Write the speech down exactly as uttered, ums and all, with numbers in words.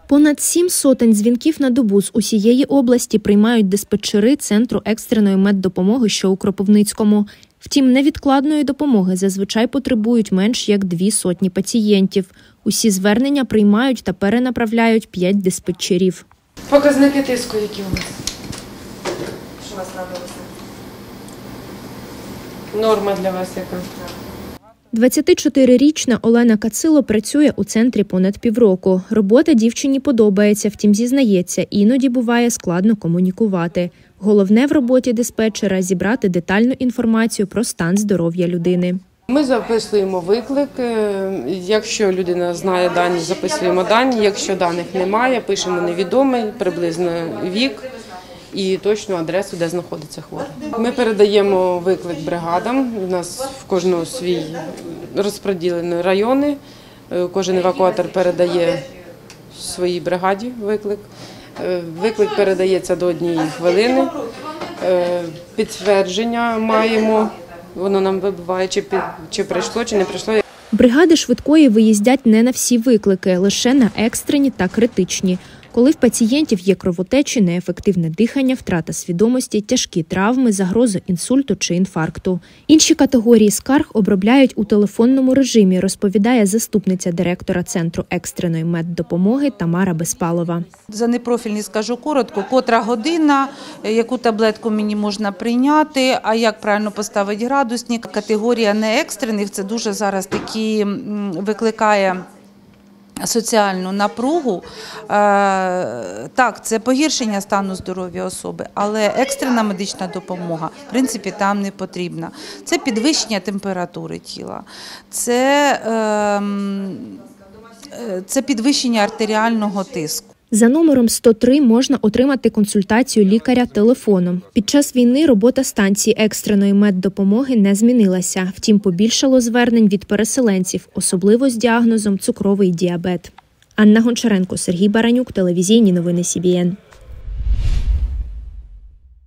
Понад сім сотень дзвінків на добу з усієї області приймають диспетчери Центру екстреної меддопомоги, що у Кропивницькому. Втім, невідкладної допомоги зазвичай потребують менш як дві сотні пацієнтів. Усі звернення приймають та перенаправляють п'ять диспетчерів. Показники тиску, які у вас? Що у вас трапилося? Норма для вас яка? двадцятичотирирічна Олена Кацило працює у центрі понад півроку. Робота дівчині подобається, втім зізнається, іноді буває складно комунікувати. Головне в роботі диспетчера – зібрати детальну інформацію про стан здоров'я людини. Ми записуємо виклик. Якщо людина знає дані, записуємо дані. Якщо даних немає, пишемо невідомий, приблизно вік і точну адресу, де знаходиться хворий. Ми передаємо виклик бригадам. У нас в кожного свій розподілені райони. Кожен евакуатор передає своїй бригаді виклик. Виклик передається до однієї хвилини. Підтвердження маємо, воно нам вибиває, чи, під, чи прийшло, чи не прийшло. Бригади швидкої виїздять не на всі виклики, лише на екстрені та критичні. Коли в пацієнтів є кровотечі, неефективне дихання, втрата свідомості, тяжкі травми, загроза інсульту чи інфаркту. Інші категорії скарг обробляють у телефонному режимі, розповідає заступниця директора Центру екстреної меддопомоги Тамара Безпалова. За непрофільний скажу коротко, котра година, яку таблетку мені можна прийняти, а як правильно поставити градусник. Категорія неекстрених – це дуже зараз такі викликає соціальну напругу. Так, це погіршення стану здоров'я особи, але екстрена медична допомога, в принципі, там не потрібна. Це підвищення температури тіла, це, це підвищення артеріального тиску. За номером сто три можна отримати консультацію лікаря телефоном. Під час війни робота станції екстреної меддопомоги не змінилася. Втім, побільшало звернень від переселенців, особливо з діагнозом цукровий діабет. Анна Гончаренко, Сергій Баранюк, телевізійні новини Сі Бі Ен.